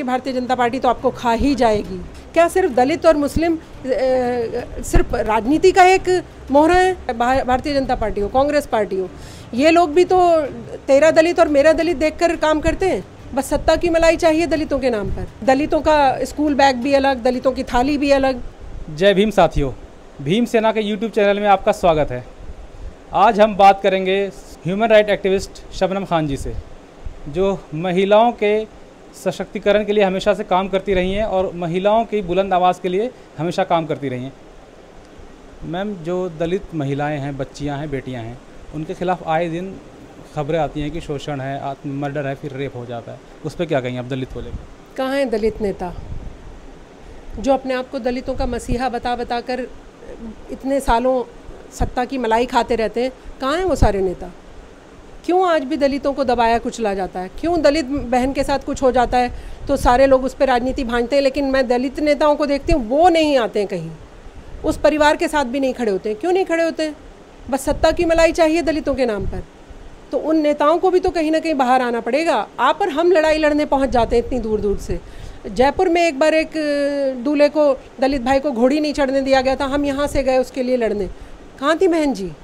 Bharatiya Janata party तो आपको खा ही जाएगी। क्या सिर्फ दलित और मुस्लिम सिर्फ राजनीति का एक मोहरा है? भारतीय जनता पार्टी हो, कांग्रेस पार्टी हो, ये लोग भी तो तेरा दलित और मेरा दलित देखकर काम करते हैं। बस सत्ता की मलाई चाहिए दलितों के नाम पर। दलितों का स्कूल बैग भी अलग, दलितों की थाली भी अलग। जय भीम साथियों, भीम सेना के यूट्यूब चैनल में आपका स्वागत है। आज हम बात करेंगे human right activist Shabnam Khan ji से, जो महिलाओं के सशक्तिकरण के लिए हमेशा से काम करती रही हैं और महिलाओं की बुलंद आवाज़ के लिए हमेशा काम करती रही हैं। मैम, जो दलित महिलाएं हैं, बच्चियां हैं, बेटियां हैं, उनके खिलाफ आए दिन खबरें आती हैं कि शोषण है, मर्डर है, फिर रेप हो जाता है। उस पर क्या कहेंगे आप दलित को लेकर? कहाँ हैं दलित नेता जो अपने आप को दलितों का मसीहा बता कर इतने सालों सत्ता की मलाई खाते रहते हैं? कहाँ हैं वो सारे नेता? क्यों आज भी दलितों को दबाया कुचला जाता है? क्यों दलित बहन के साथ कुछ हो जाता है तो सारे लोग उस पर राजनीति भांजते हैं, लेकिन मैं दलित नेताओं को देखती हूँ वो नहीं आते हैं कहीं, उस परिवार के साथ भी नहीं खड़े होते हैं। क्यों नहीं खड़े होते हैं? बस सत्ता की मलाई चाहिए दलितों के नाम पर। तो उन नेताओं को भी तो कहीं ना कहीं बाहर आना पड़ेगा। आप और हम लड़ाई लड़ने पहुँच जाते हैं इतनी दूर दूर से। जयपुर में एक बार एक दूल्हे को, दलित भाई को घोड़ी नहीं चढ़ने दिया गया था, हम यहाँ से गए उसके लिए लड़ने। कहाँ थी बहन जी?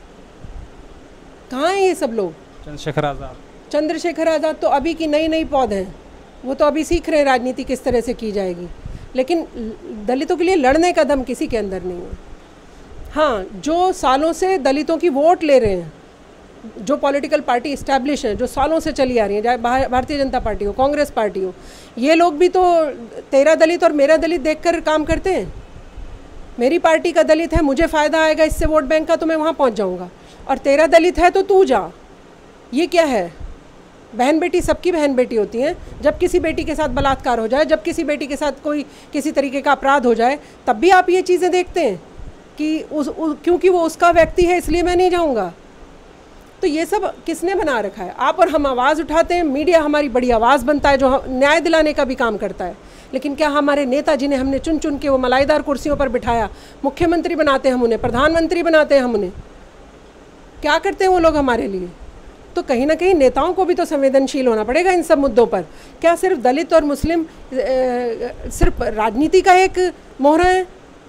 कहाँ हैं ये सब लोग? चंद्रशेखर आज़ाद तो अभी की नई पौध हैं, वो तो अभी सीख रहे हैं राजनीति किस तरह से की जाएगी, लेकिन दलितों के लिए लड़ने का दम किसी के अंदर नहीं है। हाँ, जो सालों से दलितों की वोट ले रहे हैं, जो पॉलिटिकल पार्टी इस्टेब्लिश है, जो सालों से चली आ रही है, चाहे भारतीय जनता पार्टी हो, कांग्रेस पार्टी हो, ये लोग भी तो तेरा दलित और मेरा दलित देखकर काम करते हैं। मेरी पार्टी का दलित है, मुझे फ़ायदा आएगा इससे वोट बैंक का, तो मैं वहाँ पहुँच जाऊँगा, और तेरा दलित है तो तू जा। ये क्या है? बहन बेटी सबकी बहन बेटी होती हैं। जब किसी बेटी के साथ बलात्कार हो जाए, जब किसी बेटी के साथ कोई किसी तरीके का अपराध हो जाए, तब भी आप ये चीज़ें देखते हैं कि क्योंकि वो उसका व्यक्ति है इसलिए मैं नहीं जाऊंगा। तो ये सब किसने बना रखा है? आप और हम आवाज़ उठाते हैं, मीडिया हमारी बड़ी आवाज़ बनता है जो न्याय दिलाने का भी काम करता है, लेकिन क्या हमारे नेता जिन्हें हमने चुन चुन के वो मलाईदार कुर्सियों पर बिठाया, मुख्यमंत्री बनाते हैं हम उन्हें, प्रधानमंत्री बनाते हैं हम उन्हें, क्या करते हैं वो लोग हमारे लिए? तो कहीं ना कहीं नेताओं को भी तो संवेदनशील होना पड़ेगा इन सब मुद्दों पर। क्या सिर्फ दलित और मुस्लिम सिर्फ राजनीति का एक मोहरा है?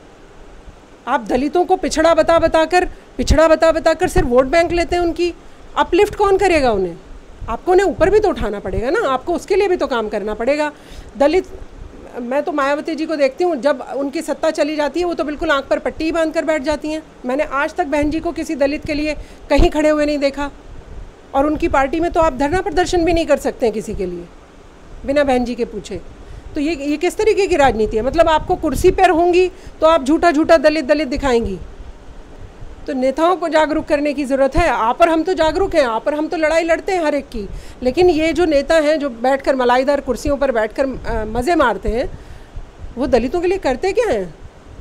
आप दलितों को पिछड़ा बता कर सिर्फ वोट बैंक लेते हैं। उनकी अपलिफ्ट कौन करेगा? उन्हें आपको उन्हें ऊपर भी तो उठाना पड़ेगा ना, आपको उसके लिए भी तो काम करना पड़ेगा। दलित, मैं तो मायावती जी को देखती हूँ, जब उनकी सत्ता चली जाती है वो तो बिल्कुल आंख पर पट्टी ही बांध कर बैठ जाती हैं। मैंने आज तक बहन जी को किसी दलित के लिए कहीं खड़े हुए नहीं देखा, और उनकी पार्टी में तो आप धरना प्रदर्शन भी नहीं कर सकते हैं किसी के लिए बिना बहन जी के पूछे। तो ये किस तरीके की राजनीति है? मतलब आपको कुर्सी पर होंगी तो आप झूठा दलित दिखाएंगी। तो नेताओं को जागरूक करने की ज़रूरत है। आप और हम तो जागरूक हैं, आप और हम तो लड़ाई लड़ते हैं हर एक की, लेकिन ये जो नेता हैं जो बैठकर मलाईदार कुर्सियों पर बैठकर मज़े मारते हैं, वो दलितों के लिए करते क्या हैं?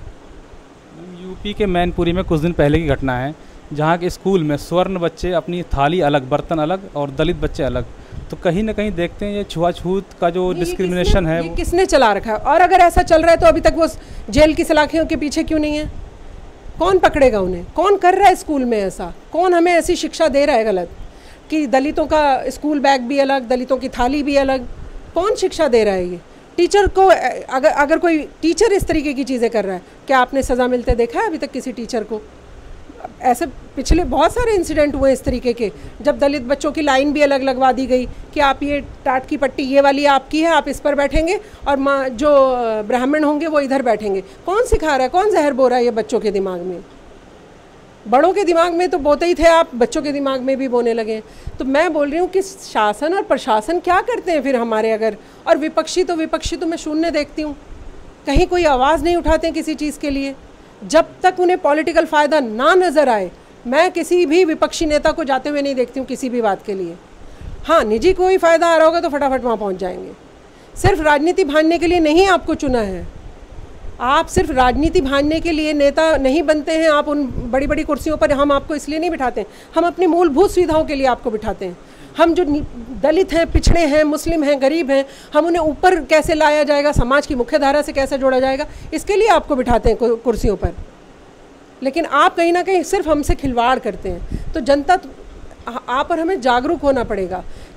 यूपी के मैनपुरी में कुछ दिन पहले की घटना है, जहाँ के स्कूल में स्वर्ण बच्चे अपनी थाली अलग, बर्तन अलग, और दलित बच्चे अलग। तो कहीं ना कहीं देखते हैं ये छुआछूत का जो डिस्क्रिमिनेशन है, ये किसने चला रखा है? और अगर ऐसा चल रहा है तो अभी तक वो जेल की सलाखियों के पीछे क्यों नहीं है? कौन पकड़ेगा उन्हें? कौन कर रहा है स्कूल में ऐसा? कौन हमें ऐसी शिक्षा दे रहा है गलत कि दलितों का स्कूल बैग भी अलग, दलितों की थाली भी अलग? कौन शिक्षा दे रहा है ये? टीचर को अगर कोई टीचर इस तरीके की चीज़ें कर रहा है, क्या आपने सज़ा मिलते देखा है अभी तक किसी टीचर को? ऐसे पिछले बहुत सारे इंसिडेंट हुए इस तरीके के, जब दलित बच्चों की लाइन भी अलग लगवा दी गई कि आप ये टाट की पट्टी ये वाली आपकी है, आप इस पर बैठेंगे, और जो ब्राह्मण होंगे वो इधर बैठेंगे। कौन सिखा रहा है? कौन जहर बो रहा है ये बच्चों के दिमाग में? बड़ों के दिमाग में तो बोते ही थे आप, बच्चों के दिमाग में भी बोने लगे। तो मैं बोल रही हूँ कि शासन और प्रशासन क्या करते हैं फिर हमारे? अगर और विपक्षी तो मैं शून्य देखती हूँ, कहीं कोई आवाज़ नहीं उठाते हैं किसी चीज़ के लिए। जब तक उन्हें पॉलिटिकल फ़ायदा ना नज़र आए, मैं किसी भी विपक्षी नेता को जाते हुए नहीं देखती हूँ किसी भी बात के लिए। हाँ, निजी कोई फ़ायदा आ रहा होगा तो फटाफट वहाँ पहुँच जाएंगे। सिर्फ राजनीति भांजने के लिए नहीं आपको चुना है। आप सिर्फ राजनीति भांजने के लिए नेता नहीं बनते हैं। आप उन बड़ी बड़ी कुर्सियों पर हम आपको इसलिए नहीं बिठाते, हम अपनी मूलभूत सुविधाओं के लिए आपको बिठाते हैं। हम जो दलित हैं, पिछड़े हैं, मुस्लिम हैं, गरीब हैं, हम उन्हें ऊपर कैसे लाया जाएगा, समाज की मुख्य धारा से कैसे जोड़ा जाएगा, इसके लिए आपको बिठाते हैं कुर्सियों पर। लेकिन आप कहीं ना कहीं सिर्फ हमसे खिलवाड़ करते हैं। तो जनता, आप और हमें जागरूक होना पड़ेगा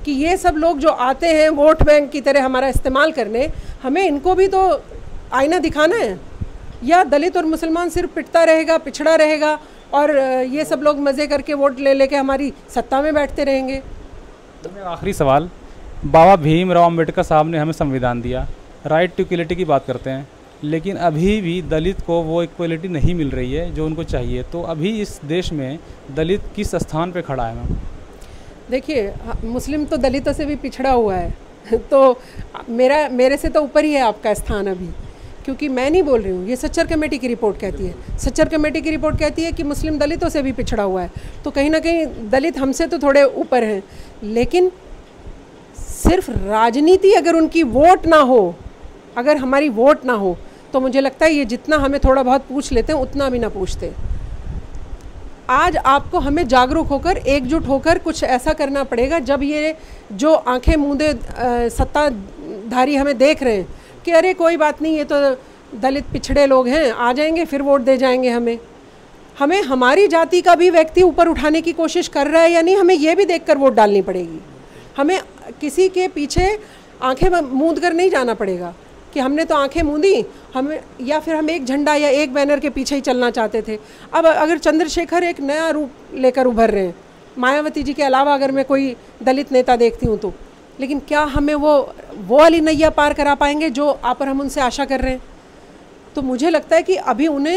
कि ये सब लोग जो आते हैं वोट बैंक की तरह हमारा इस्तेमाल करने, हमें इनको भी तो आईना दिखाना है। या दलित और मुसलमान सिर्फ पिटता रहेगा, पिछड़ा रहेगा और ये सब लोग मज़े करके वोट ले लेके हमारी सत्ता में बैठते रहेंगे। तो मेरा आखिरी सवाल, बाबा भीमराव अम्बेडकर साहब ने हमें संविधान दिया, राइट टू इक्वलिटी की बात करते हैं, लेकिन अभी भी दलित को वो इक्वलिटी नहीं मिल रही है जो उनको चाहिए। तो अभी इस देश में दलित किस स्थान पे खड़ा है मैम? देखिए, मुस्लिम तो दलितों से भी पिछड़ा हुआ है तो मेरे से तो ऊपर ही है आपका स्थान अभी, क्योंकि मैं नहीं बोल रही हूँ, ये सच्चर कमेटी की रिपोर्ट कहती है। सच्चर कमेटी की रिपोर्ट कहती है कि मुस्लिम दलितों से भी पिछड़ा हुआ है, तो कहीं ना कहीं दलित हमसे तो थोड़े ऊपर हैं। लेकिन सिर्फ राजनीति अगर उनकी वोट ना हो, अगर हमारी वोट ना हो, तो मुझे लगता है ये जितना हमें थोड़ा बहुत पूछ लेते हैं उतना भी ना पूछते। आज आपको हमें जागरूक होकर, एकजुट होकर कुछ ऐसा करना पड़ेगा। जब ये जो आंखें मूंदे सत्ताधारी हमें देख रहे हैं कि अरे कोई बात नहीं, ये तो दलित पिछड़े लोग हैं, आ जाएंगे फिर वोट दे जाएंगे हमें हमारी जाति का भी व्यक्ति ऊपर उठाने की कोशिश कर रहा है या नहीं, हमें ये भी देखकर वोट डालनी पड़ेगी। हमें किसी के पीछे आंखें मूंद कर नहीं जाना पड़ेगा कि हमने तो आंखें मूंदी, हमें या फिर हम एक झंडा या एक बैनर के पीछे ही चलना चाहते थे। अब अगर चंद्रशेखर एक नया रूप लेकर उभर रहे हैं, मायावती जी के अलावा अगर मैं कोई दलित नेता देखती हूँ तो, लेकिन क्या हमें वो वाली नैया पार करा पाएंगे जो आप और हम उनसे आशा कर रहे हैं? तो मुझे लगता है कि अभी उन्हें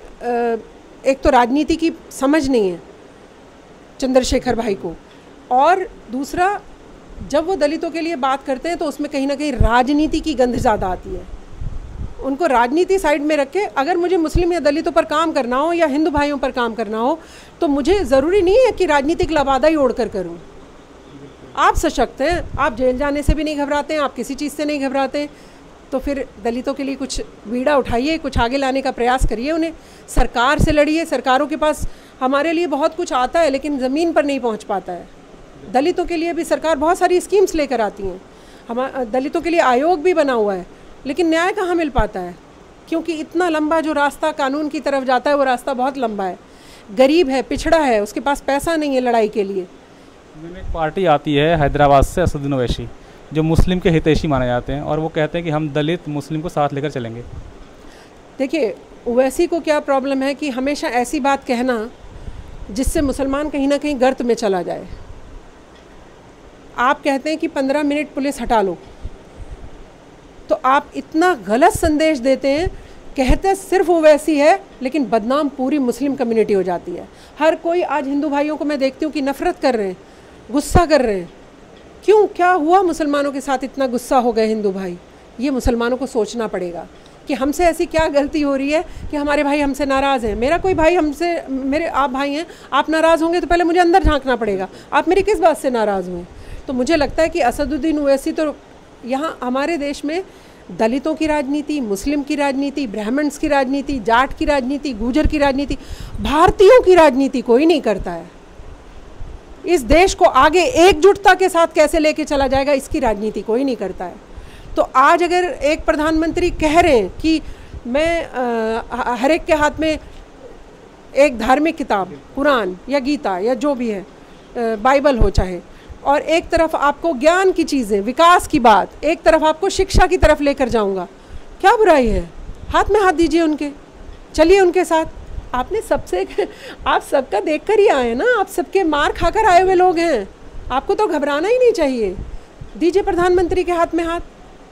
एक तो राजनीति की समझ नहीं है चंद्रशेखर भाई को, और दूसरा जब वो दलितों के लिए बात करते हैं तो उसमें कहीं ना कहीं राजनीति की गंध ज़्यादा आती है। उनको राजनीति साइड में रख के, अगर मुझे मुस्लिम या दलितों पर काम करना हो या हिंदू भाइयों पर काम करना हो, तो मुझे ज़रूरी नहीं है कि राजनीतिक लबादा ही ओढ़ कर करूँ। आप सशक्त हैं, आप जेल जाने से भी नहीं घबराते हैं, आप किसी चीज़ से नहीं घबराते, तो फिर दलितों के लिए कुछ बीड़ा उठाइए, कुछ आगे लाने का प्रयास करिए, उन्हें सरकार से लड़िए। सरकारों के पास हमारे लिए बहुत कुछ आता है लेकिन ज़मीन पर नहीं पहुँच पाता है। दलितों के लिए भी सरकार बहुत सारी स्कीम्स लेकर आती हैं, हमारे दलितों के लिए आयोग भी बना हुआ है, लेकिन न्याय कहाँ मिल पाता है? क्योंकि इतना लंबा जो रास्ता कानून की तरफ जाता है वो रास्ता बहुत लंबा है। गरीब है, पिछड़ा है, उसके पास पैसा नहीं है लड़ाई के लिए। एक पार्टी आती है हैदराबाद से, असदुद्दीन ओवैसी, जो मुस्लिम के हितैषी माने जाते हैं, और वो कहते हैं कि हम दलित मुस्लिम को साथ लेकर चलेंगे। देखिए, ओवैसी को क्या प्रॉब्लम है कि हमेशा ऐसी बात कहना जिससे मुसलमान कहीं ना कहीं गर्त में चला जाए। आप कहते हैं कि 15 मिनट पुलिस हटा लो, तो आप इतना गलत संदेश देते हैं। कहते सिर्फ ओवैसी है लेकिन बदनाम पूरी मुस्लिम कम्युनिटी हो जाती है। हर कोई आज हिंदू भाइयों को मैं देखती हूँ कि नफ़रत कर रहे हैं, गुस्सा कर रहे हैं। क्यों, क्या हुआ मुसलमानों के साथ इतना गुस्सा हो गए हिंदू भाई? ये मुसलमानों को सोचना पड़ेगा कि हमसे ऐसी क्या गलती हो रही है कि हमारे भाई हमसे नाराज़ हैं। मेरा कोई भाई हमसे, मेरे आप भाई हैं, आप नाराज़ होंगे तो पहले मुझे अंदर झांकना पड़ेगा, आप मेरी किस बात से नाराज़ हुए? तो मुझे लगता है कि असदुद्दीन ओवैसी तो यहाँ हमारे देश में दलितों की राजनीति, मुस्लिम की राजनीति, ब्राह्मण्स की राजनीति, जाट की राजनीति, गुजर की राजनीति, भारतीयों की राजनीति कोई नहीं करता है। इस देश को आगे एकजुटता के साथ कैसे लेके चला जाएगा, इसकी राजनीति कोई नहीं करता है। तो आज अगर एक प्रधानमंत्री कह रहे हैं कि मैं हर एक के हाथ में एक धार्मिक किताब, कुरान या गीता या जो भी है, बाइबल हो चाहे, और एक तरफ आपको ज्ञान की चीज़ें, विकास की बात, एक तरफ आपको शिक्षा की तरफ लेकर जाऊंगा, क्या बुराई है? हाथ में हाथ दीजिए उनके, चलिए उनके साथ। आपने सबसे, आप सबका देख कर ही आए ना, आप सबके मार खाकर आए हुए लोग हैं, आपको तो घबराना ही नहीं चाहिए। दीजिए प्रधानमंत्री के हाथ में हाथ,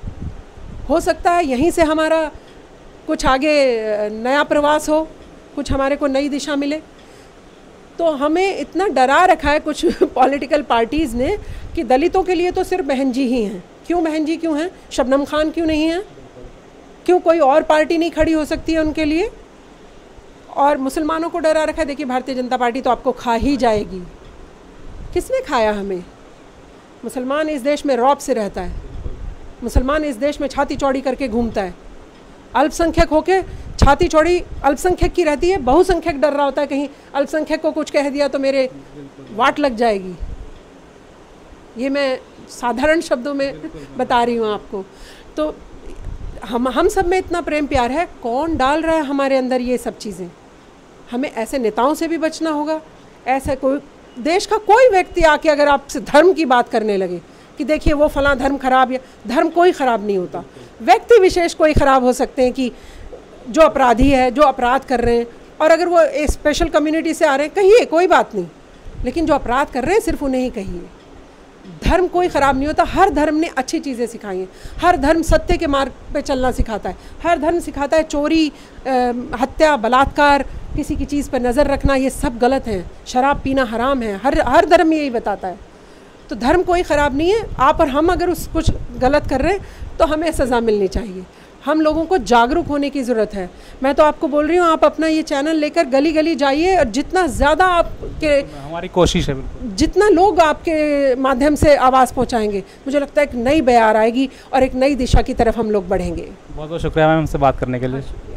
हो सकता है यहीं से हमारा कुछ आगे नया प्रवास हो, कुछ हमारे को नई दिशा मिले। तो हमें इतना डरा रखा है कुछ पॉलिटिकल पार्टीज़ ने कि दलितों के लिए तो सिर्फ बहन जी ही हैं। क्यों बहन जी क्यों हैं? शबनम खान क्यों नहीं है? क्यों कोई और पार्टी नहीं खड़ी हो सकती है उनके लिए? और मुसलमानों को डरा रखा है। देखिए, भारतीय जनता पार्टी तो आपको खा ही जाएगी। किसने खाया हमें? मुसलमान इस देश में रौब से रहता है, मुसलमान इस देश में छाती चौड़ी करके घूमता है। अल्पसंख्यक होके छाती चौड़ी अल्पसंख्यक की रहती है, बहुसंख्यक डर रहा होता है कहीं अल्पसंख्यक को कुछ कह दिया तो मेरे वाट लग जाएगी। ये मैं साधारण शब्दों में बता रही हूँ आपको। तो हम सब में इतना प्रेम प्यार है, कौन डाल रहा है हमारे अंदर ये सब चीज़ें? हमें ऐसे नेताओं से भी बचना होगा। ऐसा देश का कोई व्यक्ति आके अगर आपसे धर्म की बात करने लगे कि देखिए वो फलां धर्म खराब, या धर्म कोई ख़राब नहीं होता, व्यक्ति विशेष कोई ख़राब हो सकते हैं कि जो अपराधी है, जो अपराध कर रहे हैं, और अगर वो एक स्पेशल कम्युनिटी से आ रहे हैं कहिए, कोई बात नहीं, लेकिन जो अपराध कर रहे हैं सिर्फ उन्हें ही कहिए। धर्म कोई ख़राब नहीं होता, हर धर्म ने अच्छी चीज़ें सिखाई हैं, हर धर्म सत्य के मार्ग पे चलना सिखाता है, हर धर्म सिखाता है चोरी, हत्या, बलात्कार, किसी की चीज़ पर नज़र रखना, ये सब गलत है, शराब पीना हराम है, हर धर्म यही बताता है। तो धर्म कोई ख़राब नहीं है, आप और हम अगर उस कुछ गलत कर रहे हैं तो हमें सज़ा मिलनी चाहिए। हम लोगों को जागरूक होने की ज़रूरत है। मैं तो आपको बोल रही हूँ, आप अपना ये चैनल लेकर गली गली जाइए, और जितना ज़्यादा आपके, हमारी कोशिश है बिल्कुल, जितना लोग आपके माध्यम से आवाज़ पहुँचाएंगे, मुझे लगता है एक नई बयार आएगी और एक नई दिशा की तरफ हम लोग बढ़ेंगे। बहुत बहुत शुक्रिया मैम हमसे बात करने के लिए।